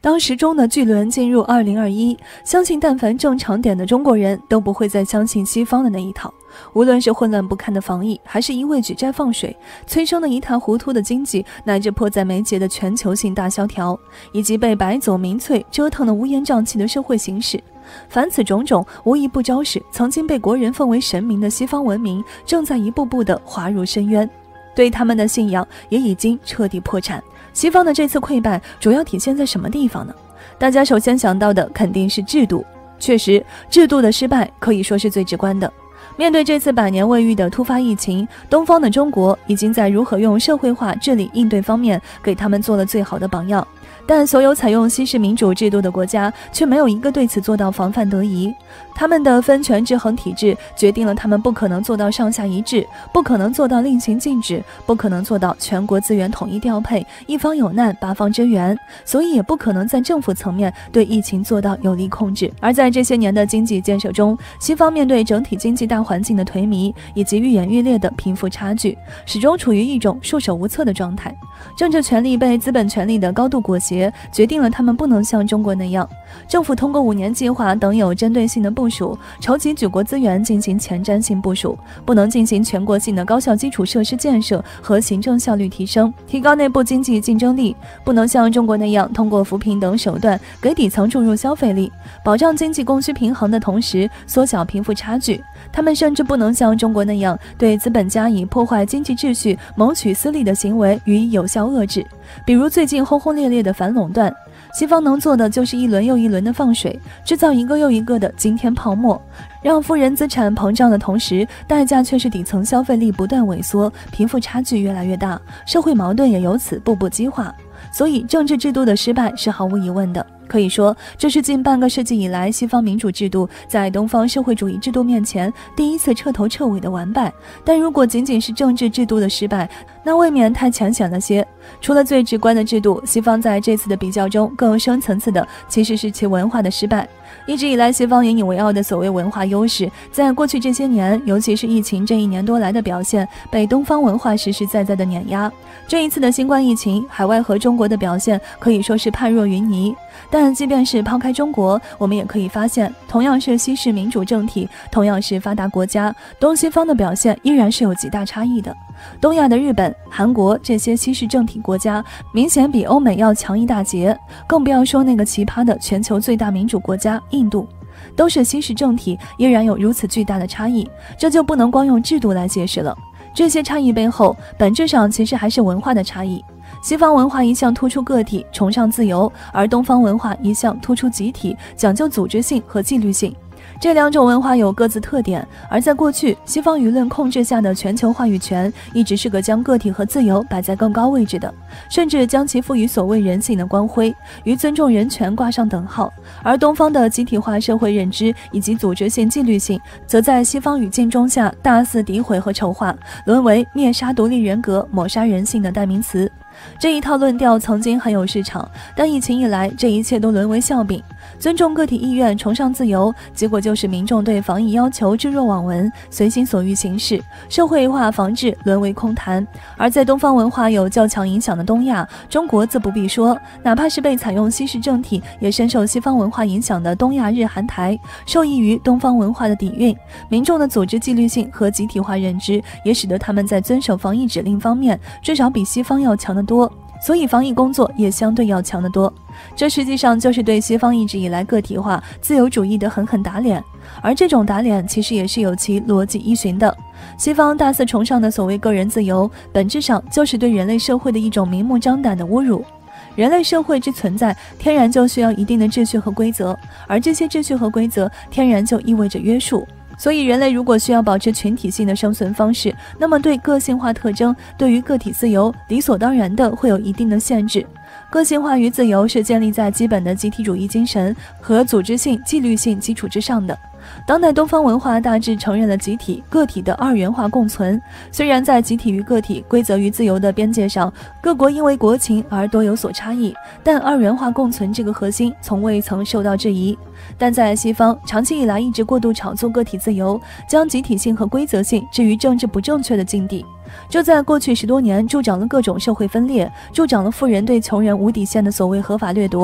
当时钟的巨轮进入2021，相信但凡正常点的中国人都不会再相信西方的那一套。无论是混乱不堪的防疫，还是一味举债放水，催生的一塌糊涂的经济，乃至迫在眉睫的全球性大萧条，以及被白左民粹折腾的乌烟瘴气的社会形势，凡此种种，无一不昭示曾经被国人奉为神明的西方文明，正在一步步地滑入深渊，对他们的信仰也已经彻底破产。西方的这次溃败主要体现在什么地方呢？大家首先想到的肯定是制度。确实，制度的失败可以说是最直观的。面对这次百年未遇的突发疫情，东方的中国已经在如何用社会化治理应对方面给他们做了最好的榜样，但所有采用西式民主制度的国家却没有一个对此做到防范得宜。他们的分权制衡体制决定了他们不可能做到上下一致，不可能做到令行禁止，不可能做到全国资源统一调配，一方有难八方支援，所以也不可能在政府层面对疫情做到有力控制。而在这些年的经济建设中，西方面对整体经济大环境的颓靡以及愈演愈烈的贫富差距，始终处于一种束手无策的状态。政治权力被资本权力的高度裹挟，决定了他们不能像中国那样，政府通过5年计划等有针对性的部署，筹集举国资源进行前瞻性部署，不能进行全国性的高效基础设施建设和行政效率提升，提高内部经济竞争力，不能像中国那样通过扶贫等手段给底层注入消费力，保障经济供需平衡的同时缩小贫富差距。他们甚至不能像中国那样对资本家以破坏经济秩序、谋取私利的行为予以有效遏制，比如最近轰轰烈烈的反垄断。西方能做的就是一轮又一轮的放水，制造一个又一个的惊天泡沫，让富人资产膨胀的同时，代价却是底层消费力不断萎缩，贫富差距越来越大，社会矛盾也由此步步激化。所以政治制度的失败是毫无疑问的。可以说，这是近半个世纪以来西方民主制度在东方社会主义制度面前第一次彻头彻尾的完败。但如果仅仅是政治制度的失败，那未免太浅显了些。除了最直观的制度，西方在这次的比较中更深层次的其实是其文化的失败。一直以来，西方引以为傲的所谓文化优势，在过去这些年，尤其是疫情这1年多来的表现，被东方文化实实在在的碾压。这一次的新冠疫情，海外和中国的表现可以说是判若云泥。但即便是抛开中国，我们也可以发现，同样是西式民主政体，同样是发达国家，东西方的表现依然是有极大差异的。东亚的日本、韩国这些西式政体国家，明显比欧美要强一大截，更不要说那个奇葩的全球最大民主国家印度。都是西式政体，依然有如此巨大的差异，这就不能光用制度来解释了。这些差异背后，本质上其实还是文化的差异。西方文化一向突出个体，崇尚自由，而东方文化一向突出集体，讲究组织性和纪律性。这2种文化有各自特点，而在过去，西方舆论控制下的全球话语权一直是个将个体和自由摆在更高位置的，甚至将其赋予所谓人性的光辉，与尊重人权挂上等号。而东方的集体化社会认知以及组织性、纪律性，则在西方语境中下大肆诋毁和丑化，沦为灭杀独立人格、抹杀人性的代名词。这一套论调曾经很有市场，但疫情一来，这一切都沦为笑柄。尊重个体意愿，崇尚自由，结果就是民众对防疫要求置若罔闻，随心所欲行事，社会化防治沦为空谈。而在东方文化有较强影响的东亚，中国自不必说，哪怕是被采用西式政体，也深受西方文化影响的东亚日韩台，受益于东方文化的底蕴，民众的组织纪律性和集体化认知，也使得他们在遵守防疫指令方面，至少比西方要强得多。所以防疫工作也相对要强得多，这实际上就是对西方一直以来个体化、自由主义的狠狠打脸。而这种打脸其实也是有其逻辑依循的。西方大肆崇尚的所谓个人自由，本质上就是对人类社会的一种明目张胆的侮辱。人类社会之存在，天然就需要一定的秩序和规则，而这些秩序和规则，天然就意味着约束。所以人类如果需要保持群体性的生存方式，那么对个性化特征，对于个体自由，理所当然的会有一定的限制。个性化与自由是建立在基本的集体主义精神和组织性、纪律性基础之上的。当代东方文化大致承认了集体、个体的二元化共存，虽然在集体与个体、规则与自由的边界上，各国因为国情而多有所差异，但二元化共存这个核心从未曾受到质疑。但在西方，长期以来一直过度炒作个体自由，将集体性和规则性置于政治不正确的境地，这在过去10多年助长了各种社会分裂，助长了富人对穷人无底线的所谓合法掠夺。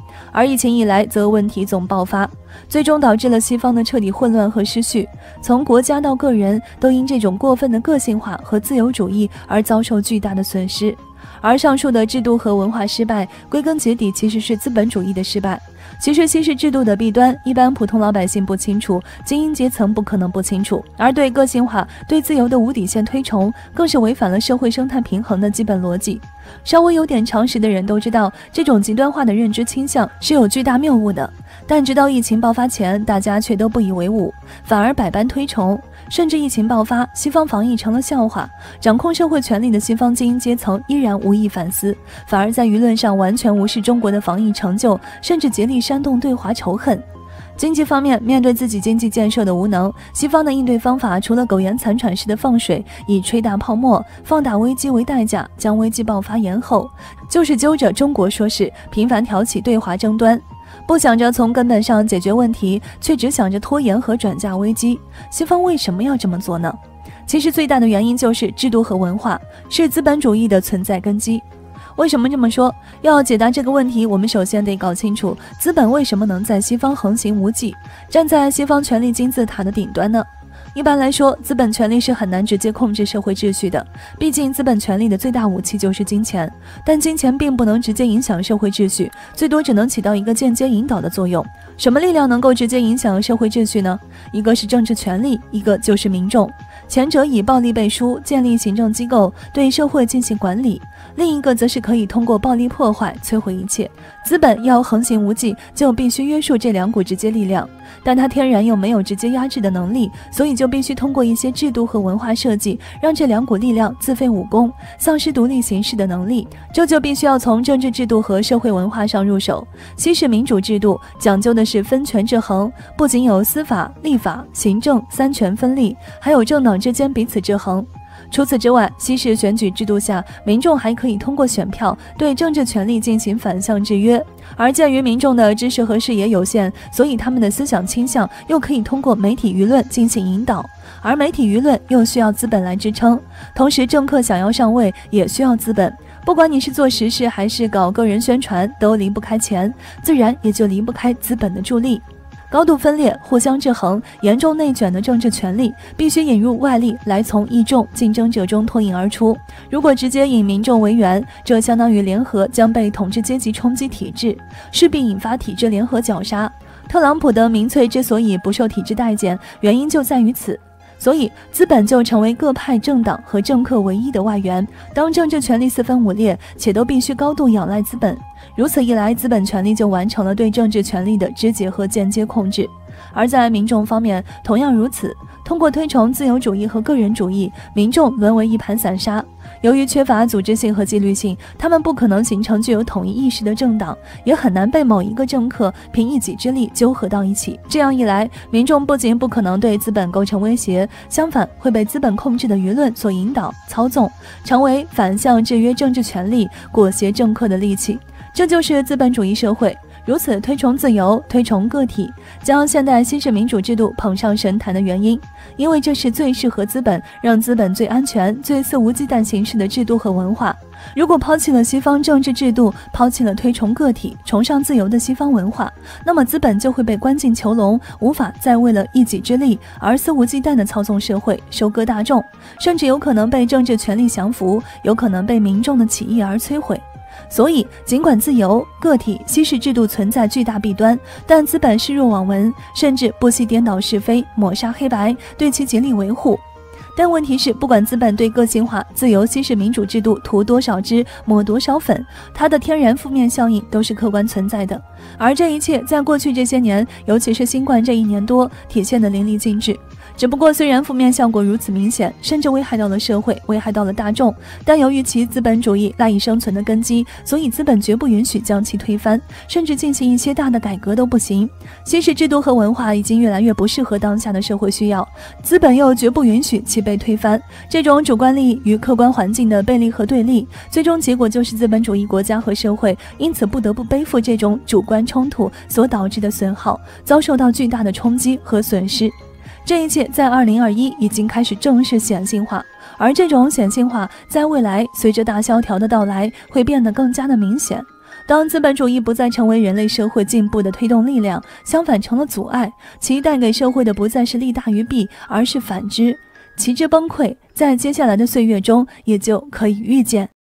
而疫情一来，则问题总爆发，最终导致了西方的彻底混乱和失序，从国家到个人都因这种过分的个性化和自由主义而遭受巨大的损失。而上述的制度和文化失败，归根结底其实是资本主义的失败。其实西式制度的弊端，一般普通老百姓不清楚，精英阶层不可能不清楚。而对个性化、对自由的无底线推崇，更是违反了社会生态平衡的基本逻辑。稍微有点常识的人都知道，这种极端化的认知倾向是有巨大谬误的。但直到疫情爆发前，大家却都不以为忤，反而百般推崇。甚至疫情爆发，西方防疫成了笑话，掌控社会权力的西方精英阶层依然无意反思，反而在舆论上完全无视中国的防疫成就，甚至竭力煽动对华仇恨。经济方面，面对自己经济建设的无能，西方的应对方法除了苟延残喘式的放水，以吹大泡沫、放大危机为代价，将危机爆发延后，就是揪着中国说事，频繁挑起对华争端。不想着从根本上解决问题，却只想着拖延和转嫁危机。西方为什么要这么做呢？其实最大的原因就是制度和文化，是资本主义的存在根基。为什么这么说？要解答这个问题，我们首先得搞清楚资本为什么能在西方横行无忌，站在西方权力金字塔的顶端呢？一般来说，资本权力是很难直接控制社会秩序的，毕竟资本权力的最大武器就是金钱，但金钱并不能直接影响社会秩序，最多只能起到一个间接引导的作用。什么力量能够直接影响社会秩序呢？一个是政治权力，一个就是民众。前者以暴力背书，建立行政机构，对社会进行管理，另一个则是可以通过暴力破坏，摧毁一切。资本要横行无忌，就必须约束这两股直接力量，但它天然又没有直接压制的能力，所以就必须通过一些制度和文化设计，让这两股力量自废武功，丧失独立行事的能力。这就必须要从政治制度和社会文化上入手。西式民主制度讲究的是分权制衡，不仅有司法、立法、行政三权分立，还有政党之间彼此制衡。除此之外，西式选举制度下，民众还可以通过选票对政治权力进行反向制约，而鉴于民众的知识和视野有限，所以他们的思想倾向又可以通过媒体舆论进行引导，而媒体舆论又需要资本来支撑，同时政客想要上位也需要资本，不管你是做实事还是搞个人宣传，都离不开钱，自然也就离不开资本的助力。高度分裂、互相制衡、严重内卷的政治权力，必须引入外力来从一众竞争者中脱颖而出。如果直接引民众为援，这相当于联合将被统治阶级冲击体制，势必引发体制联合绞杀。特朗普的民粹之所以不受体制待见，原因就在于此。所以资本就成为各派政党和政客唯一的外援。当政治权力四分五裂，且都必须高度仰赖资本，如此一来，资本权力就完成了对政治权力的直接和间接控制。而在民众方面同样如此，通过推崇自由主义和个人主义，民众沦为一盘散沙。由于缺乏组织性和纪律性，他们不可能形成具有统一意识的政党，也很难被某一个政客凭一己之力纠合到一起。这样一来，民众不仅不可能对资本构成威胁，相反会被资本控制的舆论所引导、操纵，成为反向制约政治权力、裹挟政客的利器。这就是资本主义社会。如此推崇自由、推崇个体，将现代西式民主制度捧上神坛的原因，因为这是最适合资本、让资本最安全、最肆无忌惮行事的制度和文化。如果抛弃了西方政治制度，抛弃了推崇个体、崇尚自由的西方文化，那么资本就会被关进囚笼，无法再为了一己之力而肆无忌惮地操纵社会、收割大众，甚至有可能被政治权力降服，有可能被民众的起义而摧毁。所以，尽管自由、个体、西式制度存在巨大弊端，但资本视若罔闻，甚至不惜颠倒是非、抹杀黑白，对其竭力维护。但问题是，不管资本对个性化、自由西式民主制度涂多少汁、抹多少粉，它的天然负面效应都是客观存在的。而这一切在过去这些年，尤其是新冠这1年多，体现得淋漓尽致。只不过虽然负面效果如此明显，甚至危害到了社会，危害到了大众，但由于其资本主义赖以生存的根基，所以资本绝不允许将其推翻，甚至进行一些大的改革都不行。西式制度和文化已经越来越不适合当下的社会需要，资本又绝不允许其被推翻。这种主观利益与客观环境的背离和对立，最终结果就是资本主义国家和社会因此不得不背负这种主观冲突所导致的损耗，遭受到巨大的冲击和损失。这一切在2021已经开始正式显性化，而这种显性化在未来随着大萧条的到来会变得更加的明显。 当资本主义不再成为人类社会进步的推动力量，相反成了阻碍，其带给社会的不再是利大于弊，而是反之，其之崩溃，在接下来的岁月中也就可以预见。